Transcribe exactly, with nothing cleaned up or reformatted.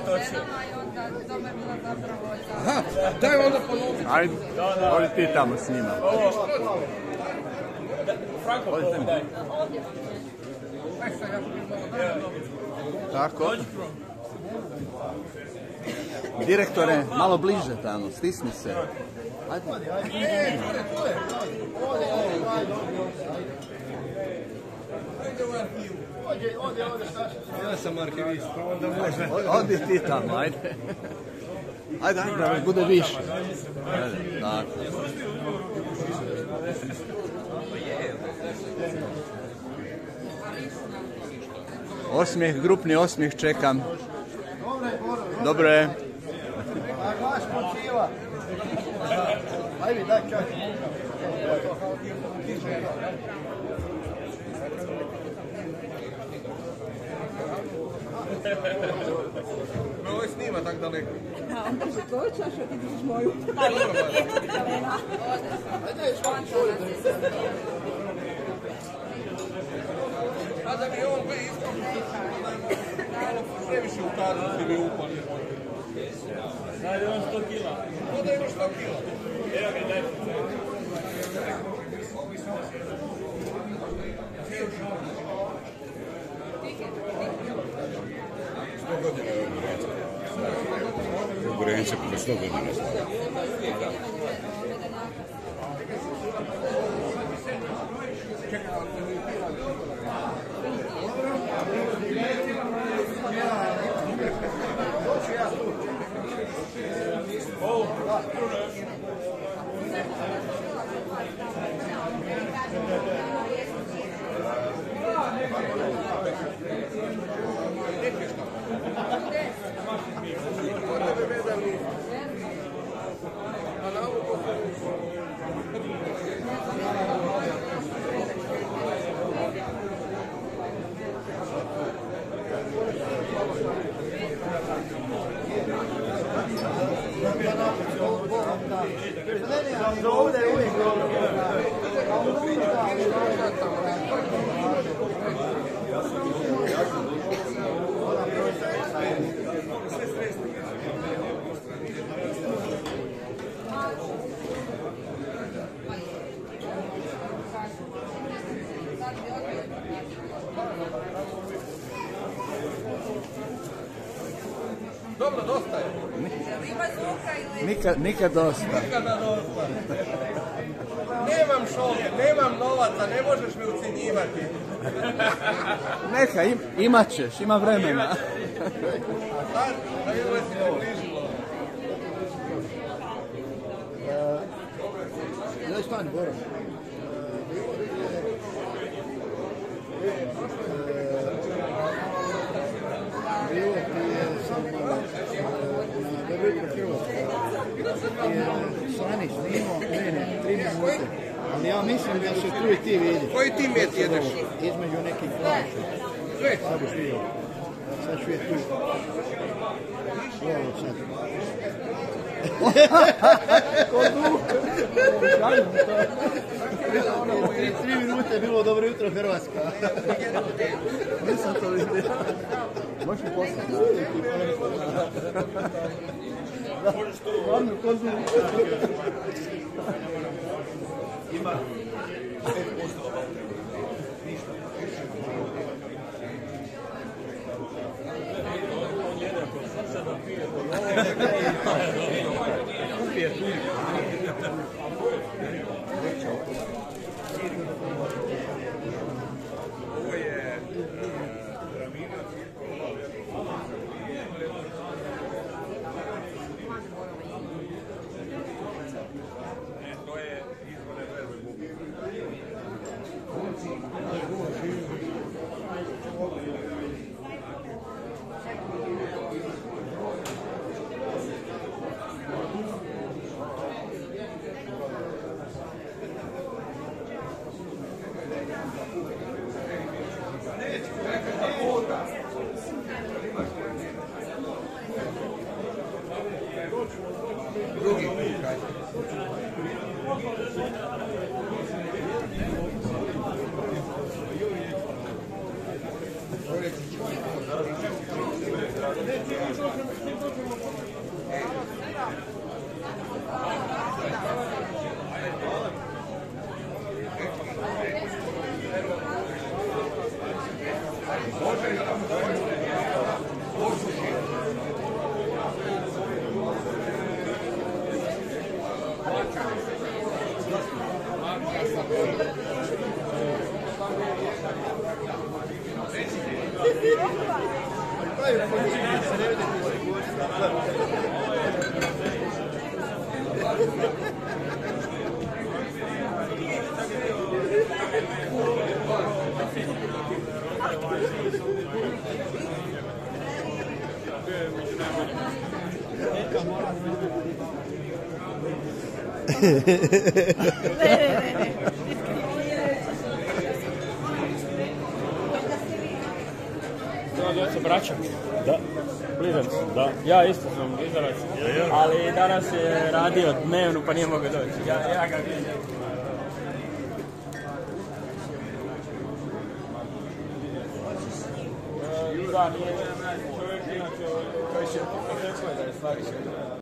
ženama i onda tome je bila zapravo... Aha, daj onda ponoviti. Ajde, odi ti tamo s njima. Franko, daj. Tako. Direktore, malo bliže tamo, stisni se. Ajde. Ja sam arhivist, onda može. Odi ti tamo, ajde. Ajde, ajde, da bude više. Ajde, tako. Osmijeh, grupni osmijeh čekam. Dobro je. Ajde, daj čak. Ovo je snima tak daleko. A onda se kočaš, a ti držiš moju. A da mi on bi iskopio, malo previše ukazati bi upali. Daj, imam sto kila. No da imaš sto kila. Evo ga, daj. sto godina je u Burenci, prije sto godina. Dobro, dosta je. Ima zvuka ili... Nikad, nikad dosta. Nikada dosta. Nemam šolje, nemam novaca, ne možeš me ucjenjivati. Neka, im, imat ćeš, ima vremena. Sad, da je ovo si približilo. Daj stani, Boro. Bilo ti je samo na Dobitku Hrvatska. Sani snimao mene tri minute. Ali ja mislim da se tu i ti vidi. Koji ti met jedeš? Između nekih flaša. Sve. Sad ćeš vidio. Sad ću je tu. Evo sad. Ko duh. Tri minute je bilo dobro jutro Hrvatska. Nisam to vidio. Možeš mi poslati? Možeš to. Varno, ko duh. Ima. Drugi. Ovo se braća? Da. Blizanci? Da. Ja isto sam blizanac, ali danas je radio dnevnu pa nije mogao doći. Ja, ja ga vidim. Da, nije čovjek inače koji će pokazati da je stvari